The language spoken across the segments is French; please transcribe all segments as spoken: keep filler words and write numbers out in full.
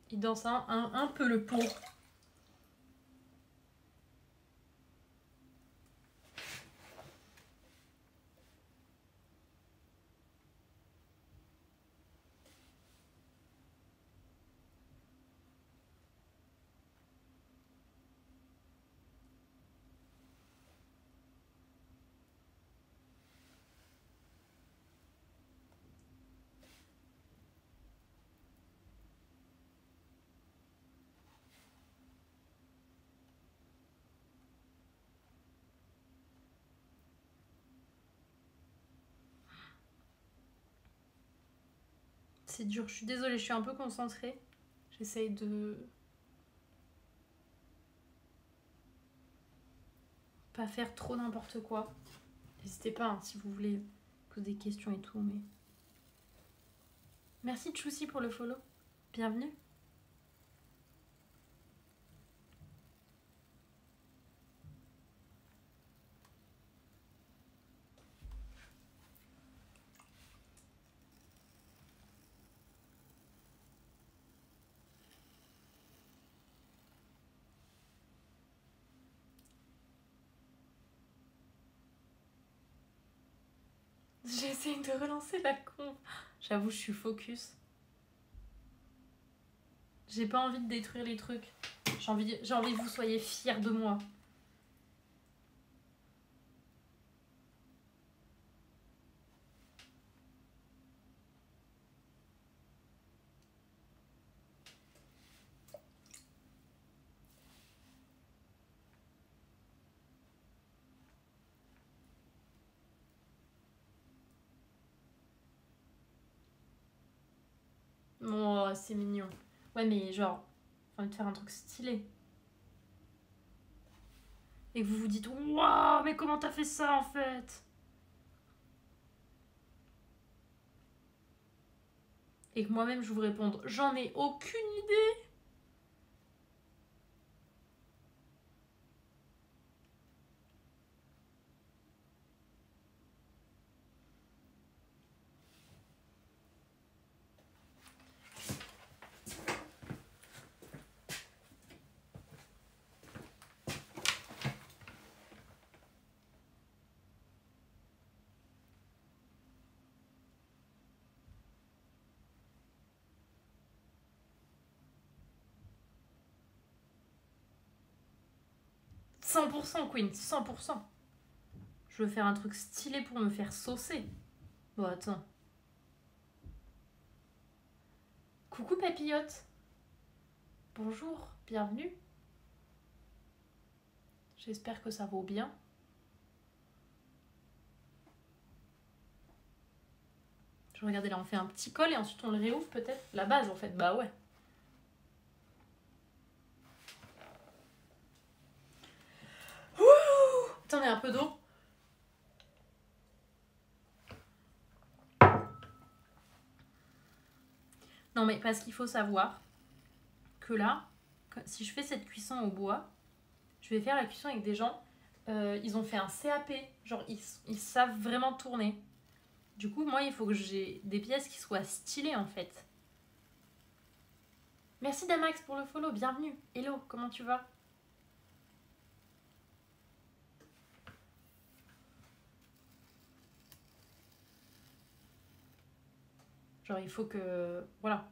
Il danse un, un, un peu le pot. C'est dur, je suis désolée, je suis un peu concentrée. J'essaye de pas faire trop n'importe quoi. N'hésitez pas hein, si vous voulez poser des questions et tout, mais... Merci Tchoussi pour le follow. Bienvenue. J'essaye de relancer la con. J'avoue, je suis focus. J'ai pas envie de détruire les trucs. J'ai envie, j'ai envie que vous soyez fiers de moi. Oh, c'est mignon. Ouais, mais genre, j'ai envie de faire un truc stylé. Et que vous vous dites, waouh, mais comment t'as fait ça en fait? Et que moi-même je vous réponde, j'en ai aucune idée. cent pour cent Queen, cent pour cent. Je veux faire un truc stylé pour me faire saucer. Bon, attends. Coucou papillote. Bonjour, bienvenue. J'espère que ça vaut bien. Je regardais là, on fait un petit col et ensuite on le réouvre peut-être. La base en fait, bah ouais. Ouh, attendez, un peu d'eau. Non mais parce qu'il faut savoir que là, si je fais cette cuisson au bois, je vais faire la cuisson avec des gens, euh, ils ont fait un C A P, genre ils, ils savent vraiment tourner. Du coup, moi, il faut que j'ai des pièces qui soient stylées en fait. Merci Damax pour le follow, bienvenue. Hello, comment tu vas? Genre, il faut que... Voilà.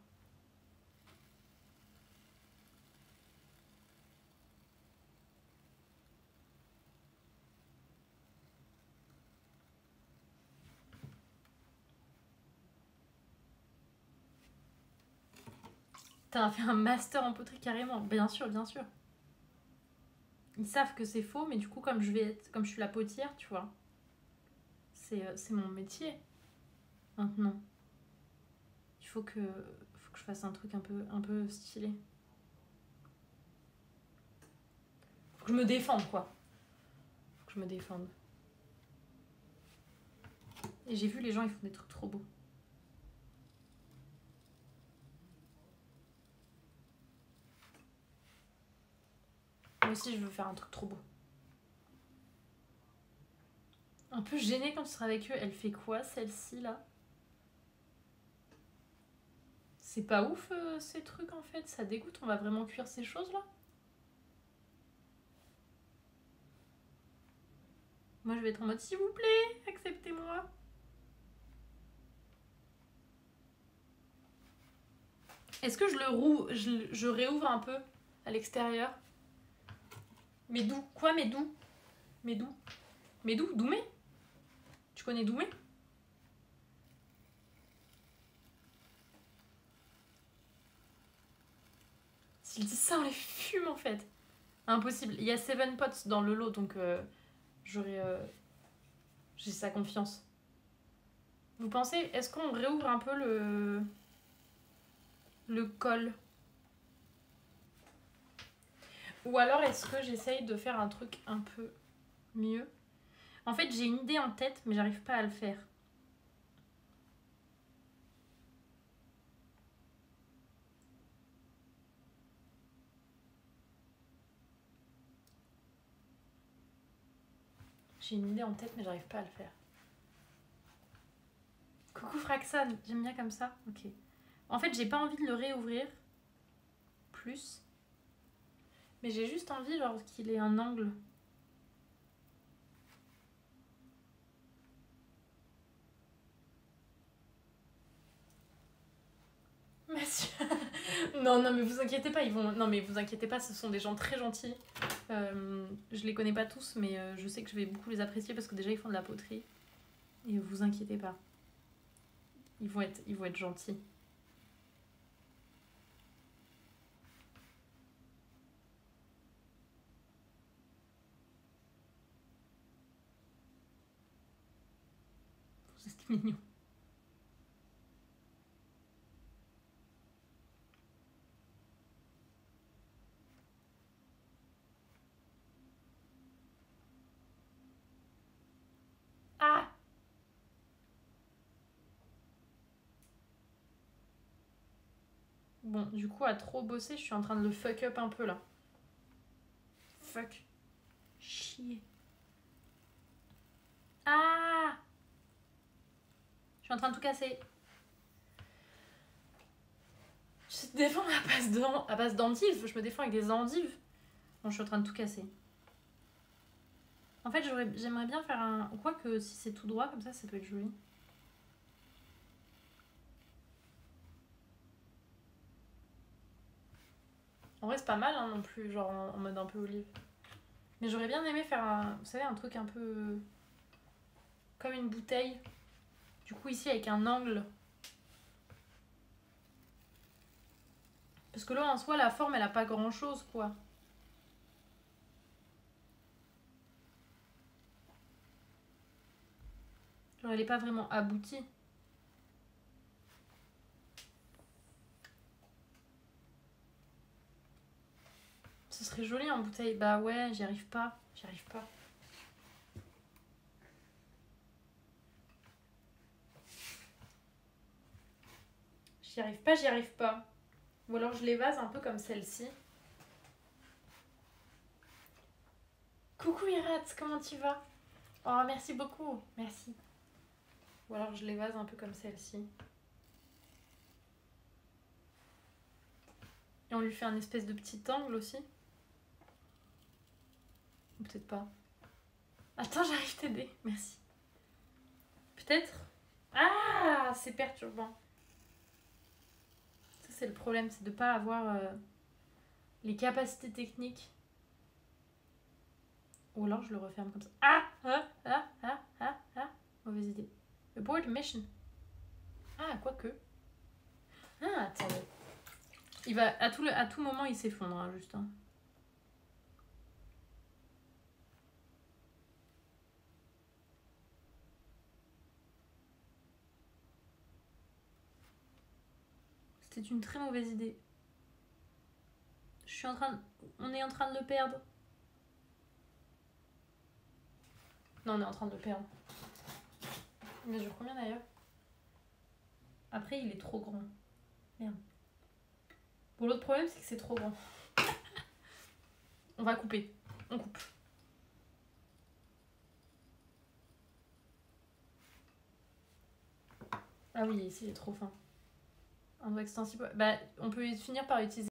T'as fait un master en poterie carrément. Bien sûr, bien sûr. Ils savent que c'est faux, mais du coup, comme je vais être, comme je suis la potière, tu vois, c'est, euh, c'est mon métier maintenant. Il faut que, faut que je fasse un truc un peu, un peu stylé. Faut que je me défende, quoi. Faut que je me défende. Et j'ai vu les gens, ils font des trucs trop beaux. Moi aussi, je veux faire un truc trop beau. Un peu gênée quand tu seras avec eux. Elle fait quoi, celle-ci, là? C'est pas ouf euh, ces trucs en fait, ça dégoûte, on va vraiment cuire ces choses là. Moi je vais être en mode s'il vous plaît, acceptez-moi. Est-ce que je le rouvre, je, je réouvre un peu à l'extérieur? Mais d'où? Quoi, mais d'où? Mais d'où? Mais d'où? Doumé? Tu connais Doumé? S'ils disent ça, on les fume en fait. Impossible. Il y a Seven Pots dans le lot, donc euh, j'aurais... Euh, j'ai sa confiance. Vous pensez, est-ce qu'on réouvre un peu le... le col? Ou alors est-ce que j'essaye de faire un truc un peu mieux? En fait, j'ai une idée en tête, mais j'arrive pas à le faire. J'ai une idée en tête, mais j'arrive pas à le faire. Coucou Fraxan, j'aime bien comme ça. Ok. En fait, j'ai pas envie de le réouvrir. Plus. Mais j'ai juste envie, genre, qu'il ait un angle. Monsieur. Non, non, mais vous inquiétez pas, ils vont. Non, mais vous inquiétez pas, ce sont des gens très gentils. Euh, je les connais pas tous, mais euh, je sais que je vais beaucoup les apprécier parce que déjà ils font de la poterie. Et vous inquiétez pas. Ils vont être, ils vont être gentils. C'est mignon. Ah! Bon, du coup, à trop bosser, je suis en train de le fuck up un peu là. Fuck. Chier. Ah! Je suis en train de tout casser. Je te défends à base, de, à base d'endives. Je me défends avec des endives. Bon, je suis en train de tout casser. En fait, j'aimerais bien faire un... Quoique, si c'est tout droit, comme ça, ça peut être joli. En vrai, c'est pas mal hein, non plus, genre en, en mode un peu olive. Mais j'aurais bien aimé faire un... Vous savez, un truc un peu... Comme une bouteille. Du coup, ici, avec un angle. Parce que là, en soi, la forme, elle a pas grand-chose, quoi. Genre, elle est pas vraiment aboutie. Ce serait joli en bouteille. Bah ouais, j'y arrive pas. J'y arrive pas. J'y arrive pas, j'y arrive pas. Ou alors je les vase un peu comme celle-ci. Coucou Irat, comment tu vas? Oh, merci beaucoup. Merci. Ou alors je les vase un peu comme celle-ci. Et on lui fait un espèce de petit angle aussi. Ou peut-être pas. Attends, j'arrive t'aider. Merci. Peut-être. Ah, c'est perturbant. Ça, c'est le problème, c'est de pas avoir euh, les capacités techniques. Ou alors je le referme comme ça. Ah, ah, ah, ah, ah, ah. Mauvaise idée. Abort mission. Ah, quoique. Ah, attendez. Il va, à tout, le, à tout moment, il s'effondre, hein, juste. Hein. C'était une très mauvaise idée. Je suis en train de... On est en train de le perdre. Non, on est en train de le perdre. Il mesure combien d'ailleurs? Après, il est trop grand. Merde. Bon, l'autre problème, c'est que c'est trop grand. On va couper. On coupe. Ah oui, ici, il est trop fin. Un doigt extensible. Bah, on peut finir par utiliser